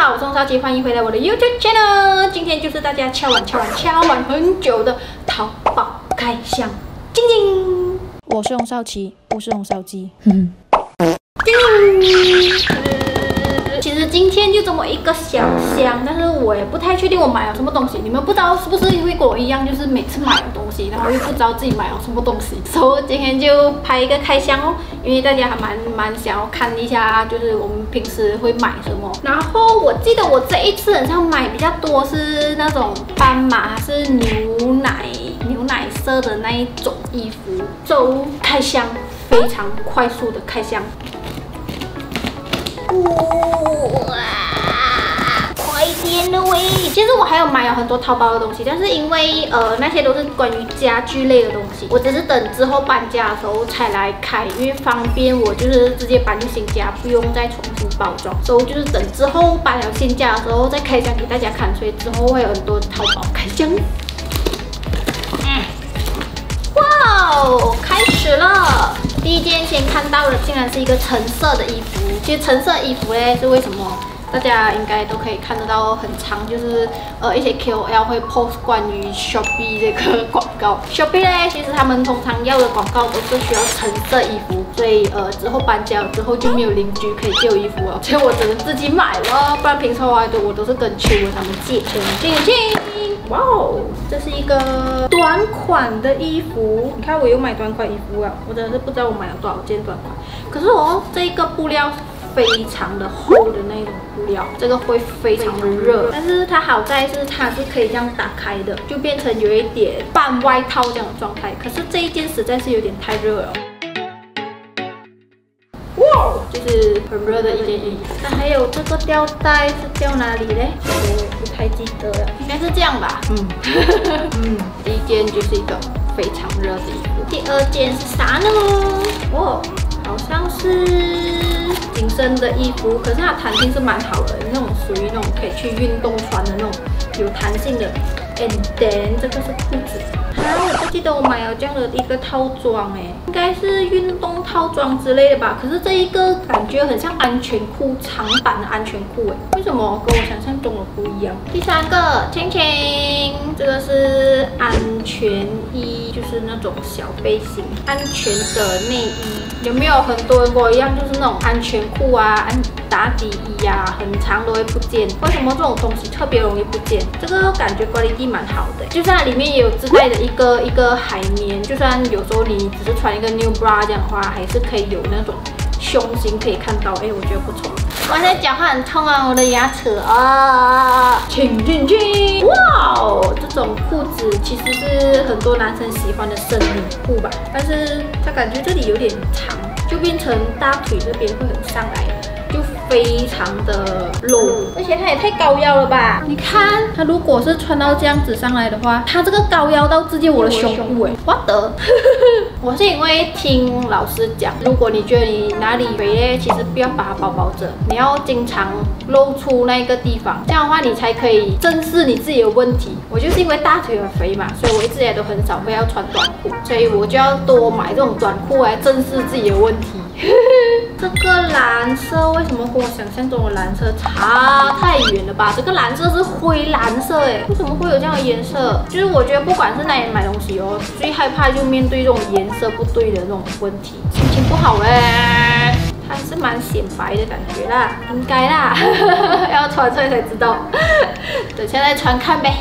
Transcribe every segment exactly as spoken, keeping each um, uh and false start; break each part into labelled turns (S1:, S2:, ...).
S1: 好，我是邵琪，欢迎回来我的 YouTube channel。今天就是大家敲碗、敲碗、敲碗很久的淘宝开箱，晶晶。
S2: 我是龙少奇，不是龙少基。
S1: 嗯。其实今天就这么一个小箱，但是我也不太确定我买了什么东西。你们不知道是不是会跟我一样，就是每次买了东西，然后又不知道自己买了什么东西。所以今天就拍一个开箱哦，因为大家还蛮蛮想要看一下，就是我们平时会买什么。然后我记得我这一次好像买比较多是那种斑马还是牛奶牛奶色的那一种衣服。就开箱，非常快速的开箱。哇！快点了喂！其实我还有买了很多淘宝的东西，但是因为呃那些都是关于家具类的东西，我只是等之后搬家的时候才来开，因为方便我就是直接搬去新家，不用再重新包装。所以就是等之后搬了新家的时候再开箱给大家看，所以之后会有很多淘宝开箱。嗯，哇哦，开始了！第一件先看到的竟然是一个橙色的衣服。其实橙色衣服嘞是为什么？大家应该都可以看得到，很长，就是呃一些 K O L 会 post 关于 Shopee 这个广告。Shopee 嘞，其实他们通常要的广告都是需要橙色衣服，所以呃之后搬家之后就没有邻居可以借我衣服了，所以我只能自己买了。不然平常啊，我都是跟秋文他们借。请进。哇哦，这是一个短款的衣服。你看我有买短款衣服啊，我真的是不知道我买了多少件短款。可是哦，这个布料非常的厚的那种布料，这个会非常的热。但是它好在是它是可以这样打开的，就变成有一点半外套这样的状态。可是这一件实在是有点太热了。哇，就是很热的一件衣服。那还有这个吊带是吊哪里嘞？我也不太记得了，应该是这样吧。嗯嗯，第一件就是一个非常热的衣服。第二件是啥呢？哦，好像是紧身的衣服，可是它弹性是蛮好的，那种属于那种可以去运动穿的那种有弹性的。And then 这个是裤子。啊，我不记得我买了这样的一个套装哎，应该是运动套装之类的吧。可是这一个感觉很像安全裤，长版的安全裤哎，为什么跟我想象中的不一样？第三个，亲亲，这个是安全衣，就是那种小背心，安全的内衣。有没有很多人跟我一样，就是那种安全裤啊、安打底衣呀、啊，很长都会不见？为什么这种东西特别容易不见？这个感觉管理力蛮好的，就算它里面也有自带的一个一个海绵，就算有时候你只是穿一个 new bra 这样的话，还是可以有那种胸型可以看到。哎，我觉得不错。我现在讲话很痛啊，我的牙齿啊，请进去。哇哦，这种裤子其实是很多男生喜欢的生理裤吧，但是它感觉这里有点长，就变成大腿这边会很上来。就非常的露，而且它也太高腰了吧！你看，它如果是穿到这样子上来的话，它这个高腰到直接我的胸部哎，我的！我是因为听老师讲，如果你觉得你哪里肥嘞，其实不要把它包包着，你要经常露出那个地方，这样的话你才可以正视你自己的问题。我就是因为大腿很肥嘛，所以我一直也都很少会要穿短裤，所以我就要多买这种短裤来正视自己的问题。这个蓝色为什么跟我想象中的蓝色差太远了吧？这个蓝色是灰蓝色哎，为什么会有这样的颜色？就是我觉得不管是哪里买东西哦，最害怕就面对这种颜色不对的那种问题，心情不好哎。它还是蛮显白的感觉啦，应该啦，要穿出来才知道。等下再穿看呗。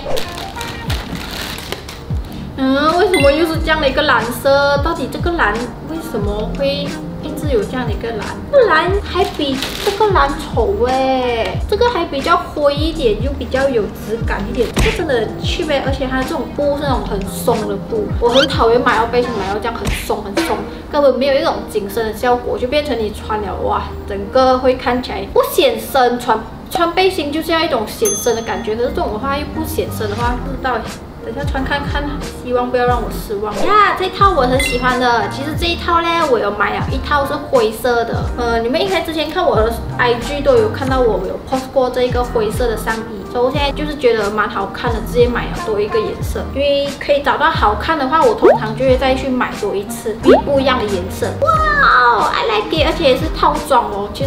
S1: 嗯，为什么又是这样的一个蓝色？到底这个蓝为什么会一直有这样的一个蓝？这个蓝还比这个蓝丑哎，这个还比较灰一点，就比较有质感一点。这个真的去呗，而且它这种布是那种很松的布，我很讨厌买到背心买到这样很松很松，根本没有一种紧身的效果，就变成你穿了哇，整个会看起来不显身。穿穿背心就是要一种显身的感觉，可是这种的话又不显身的话，不知道。等一下穿看看，希望不要让我失望呀！这套我很喜欢的，其实这一套呢，我有买啊，一套是灰色的。呃，你们应该之前看我的 I G 都有看到我有 post 过这一个灰色的上衣，所以我现在就是觉得蛮好看的，直接买了多一个颜色，因为可以找到好看的话，我通常就会再去买多一次，不一样的颜色。哇 ，I like it， 而且也是套装哦。其实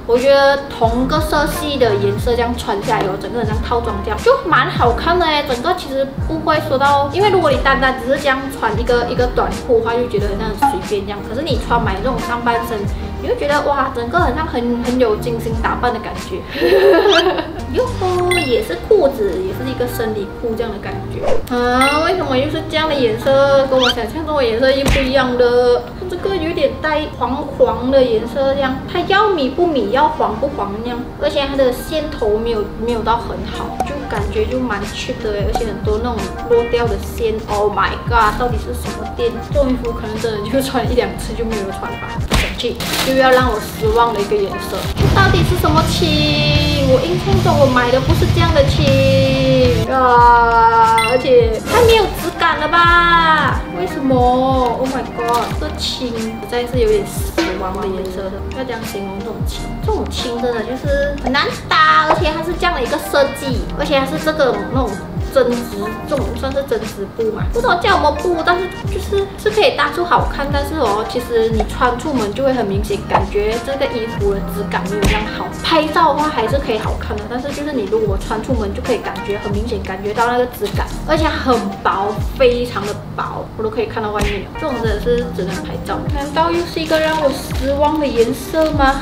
S1: 我觉得同个色系的颜色这样穿下来，有整个很像套装这样，就蛮好看的哎。整个其实不会说到，因为如果你单单只是这样穿一个一个短裤的话，就觉得很像很随便这样。可是你穿买这种上半身，你会觉得哇，整个很像很很有精心打扮的感觉。哟吼，也是裤子，也是一个生理裤这样的感觉啊？为什么又是这样的颜色？跟我想象中的颜色又不一样的。它这个有点带黄黄的颜色，这样它要米不米，要黄不黄那样。而且它的线头没有没有到很好，就感觉就蛮 cheap 的，而且很多那种落掉的线。Oh my god， 到底是什么店？这种衣服可能真的就穿一两次就没有穿吧。生气，又要让我失望的一个颜色。到底是什么青？我印象中我买的不是这样的青啊，而且太没有质感了吧？为什么 ？Oh my god， 这青实在是有点死亡的颜色的。要这样形容这种青，这种青真的就是很难搭，而且它是这样的一个设计，而且还是这个那种。针织，这种算是针织布嘛？不知道叫什么布，但是就是是可以搭出好看，但是哦，其实你穿出门就会很明显感觉这个衣服的质感没有这样好。拍照的话还是可以好看的，但是就是你如果穿出门就可以感觉很明显感觉到那个质感，而且很薄，非常的薄，我都可以看到外面了。这种真的是只能拍照。难道又是一个让我失望的颜色吗？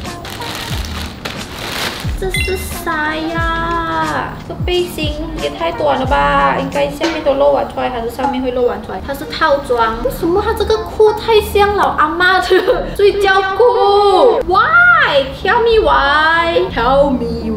S1: 这是啥呀？这背心也太短了吧？应该下面都露完出来，还是上面会露完出来？它是套装，为什么它这个裤太像老阿嬷的睡觉裤 ？Why? Tell me why? Tell me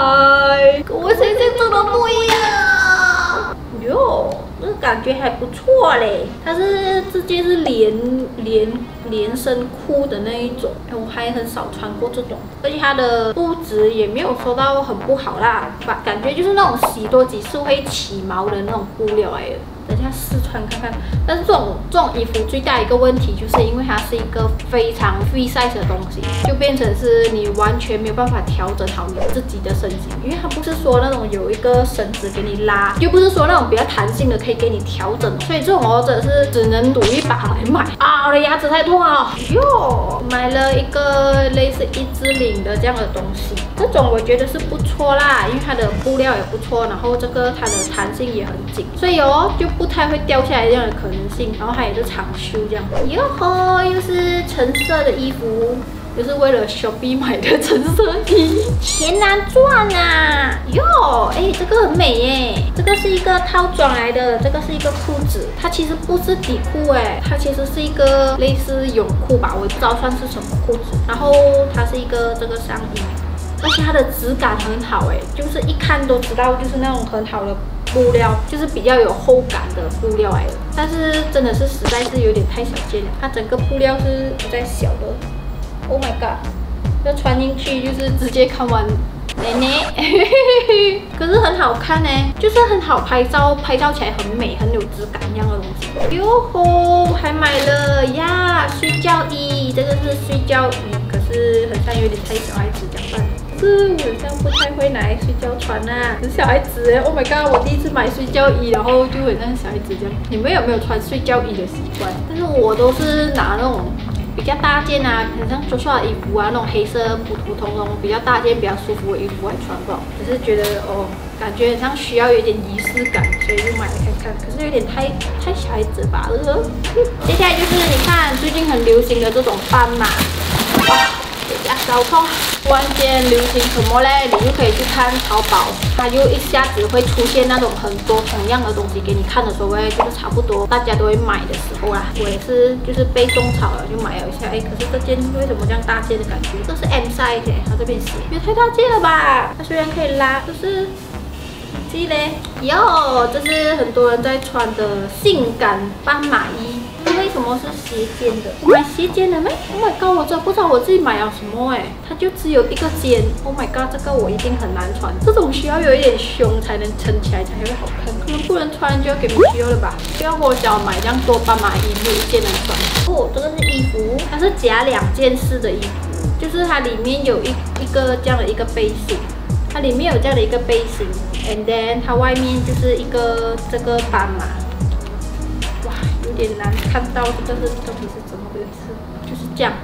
S1: why? 跟我想象中的不一样。哟，这个感觉还不错嘞。它是直接是连连。连身裤的那一种，我还很少穿过这种，而且它的布质也没有说到很不好啦，感觉就是那种洗多几次会起毛的那种布料来的。等一下试穿看看，但是这种这种衣服最大一个问题就是因为它是一个非常 free size 的东西，就变成是你完全没有办法调整好你自己的身形，因为它不是说那种有一个绳子给你拉，又不是说那种比较弹性的可以给你调整，所以这种哦真的是只能赌一把来买啊！我的牙齿太痛了哟，买了一个类似一字领的这样的东西，这种我觉得是不错啦，因为它的布料也不错，然后这个它的弹性也很紧，所以哦就不太会掉下来这样的可能性，然后它也是长袖这样。哟吼，又是橙色的衣服，就是为了 Shopee 买的橙色衣，钱难赚啊！哟，哎，这个很美耶，这个是一个套装来的，这个是一个裤子，它其实不是底裤哎，它其实是一个类似泳裤吧，我也不知道算是什么裤子。然后它是一个这个上衣，而且它的质感很好哎，就是一看都知道就是那种很好的。布料就是比较有厚感的布料来的，但是真的是实在是有点太小件了，它整个布料是比较小的。Oh my god， 这穿进去就是直接看完奶奶，可是很好看呢，就是很好拍照，拍照起来很美，很有质感一样的东西。哟吼，还买了呀，睡觉衣，这个是睡觉衣，可是很像有点太小孩子这样办。是我好像不太会拿来睡觉穿啊，是小孩子哎 ！Oh my god， 我第一次买睡觉衣，然后就很像小孩子这样。你们有没有穿睡觉衣的习惯？但是我都是拿那种比较大件啊，很像 Joshua 的衣服啊，那种黑色普普通通、比较大件、比较舒服的衣服来穿不好。只是觉得哦，感觉很像需要有一点仪式感，所以就买来看看。可是有点太太小孩子吧了。接下来就是你看最近很流行的这种斑马，哇，牙烧痛。突然间流行什么嘞？你就可以去看淘宝，它就一下子会出现那种很多同样的东西给你看的时候，就是差不多大家都会买的时候啦。我也是就是被种草了，就买了一下。哎，可是这件为什么这样大件的感觉？这是 M size 哎，它这边写，也太大件了吧？它虽然可以拉，就是这嘞，哟，这是很多人在穿的性感斑马衣。为什么是斜肩的？买斜肩的没 ？Oh my god， 我真的不知道我自己买了什么哎，它就只有一个肩。Oh my god， 这个我一定很难穿，这种需要有一点胸才能撑起来才会好看，可能不能穿就要给你需要了吧？不要跟我讲买这样多斑马衣没有一件能穿。哦，这个是衣服，它是夹两件式的衣服，就是它里面有一一个这样的一个背心。它里面有这样的一个背心 ，and then 它外面就是一个这个斑马。哇，有点难看到这个是到底是怎么回事，就是这样。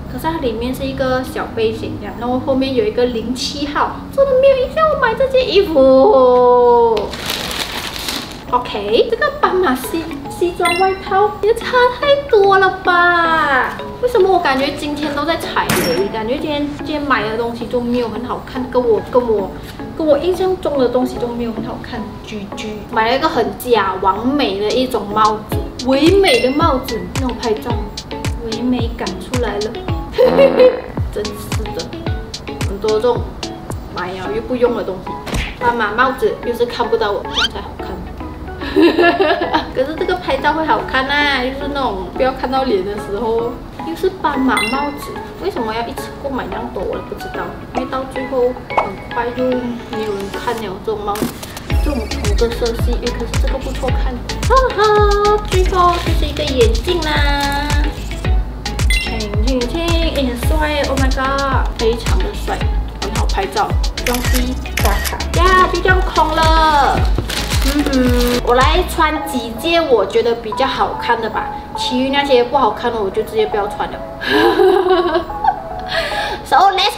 S1: 可是它里面是一个小背心这样，然后后面有一个零七号，真的没有印象我买这件衣服。OK， 这个斑马西西装外套也差太多了吧？为什么我感觉今天都在踩雷？感觉今天今天买的东西都没有很好看，跟我跟我跟我印象中的东西都没有很好看。G G 买了一个很假完美的一种帽子，唯美的帽子，那种拍照唯美感出来了。真是的，很多这种买了又不用的东西。斑马帽子又是看不到我，这样才好看。可是这个拍照会好看啊，就是那种不要看到脸的时候。又是斑马帽子，为什么要一次购买那样多？我也不知道，因为到最后很快就没有人看了这种帽子，这种图的色系。哎，可是这个不错看。哈哈，最后就是一个眼镜啦。请请请，哎，很帅 ！Oh my god， 非常的帅，很好拍照，装逼打卡呀，就这样空了。嗯哼，我来穿几件我觉得比较好看的吧，其余那些不好看的我就直接不要穿了。So let's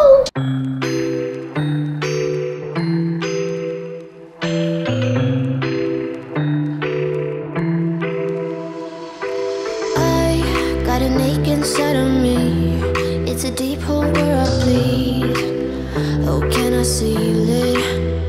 S1: go。I got an ache inside of me. It's a deep hole where I bleed. Oh, can I seal it?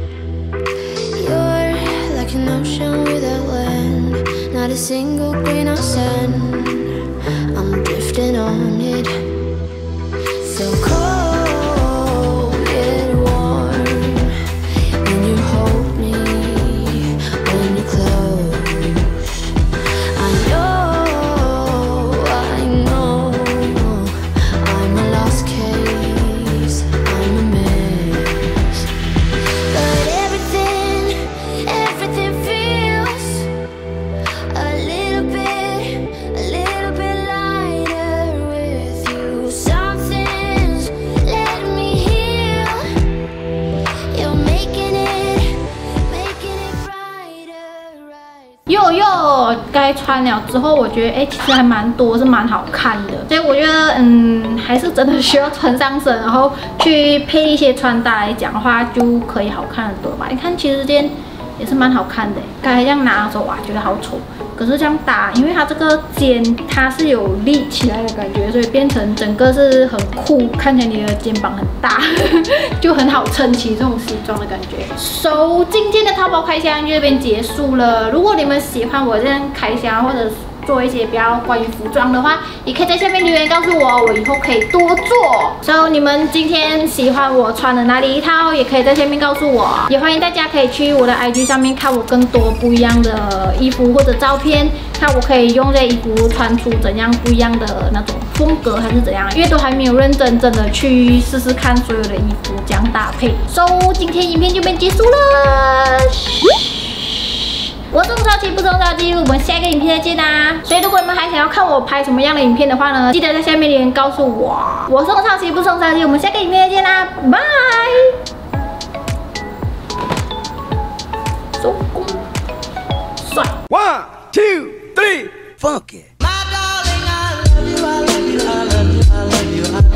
S1: An ocean without land, not a single grain of sand. I'm drifting on it, so cold yet warm. When you hold me, when you close, I know, I know, I'm a lost case, I'm a mess, but everything, everything feels a little bit, a little bit lighter with you. Something's letting me heal. You're making it, making it brighter, right? 哟哟，该穿了之后，我觉得哎，其实还蛮多，是蛮好看的。所以我觉得，嗯，还是真的需要穿上身，然后去配一些穿搭来讲的话，就可以好看很多吧。你看，其实这件也是蛮好看的，刚才这样拿的时候哇，觉得好丑。可是这样搭，因为它这个肩它是有立起来的感觉，所以变成整个是很酷，看起来你的肩膀很大，就很好撑起这种西装的感觉。So 今天的淘宝开箱就这边结束了。如果你们喜欢我这样开箱，或者做一些比较关于服装的话，也可以在下面留言告诉我，我以后可以多做。所以你们今天喜欢我穿的哪里一套，也可以在下面告诉我。也欢迎大家可以去我的 I G 上面看我更多不一样的衣服或者照片，看我可以用这衣服穿出怎样不一样的那种风格还是怎样，因为都还没有认真真的去试试看所有的衣服这样搭配。So 今天影片就边结束了。我是宋超奇，不是宋超奇，我们下一个影片再见啦！所以如果你们还想要看我拍什么样的影片的话呢，记得在下面留言告诉我。我是宋超奇，不是宋超奇，我们下个影片再见啦，拜！收工，帅
S3: ！One, two, three, funk it. My darling, I love you, I love you, I love you, I love you.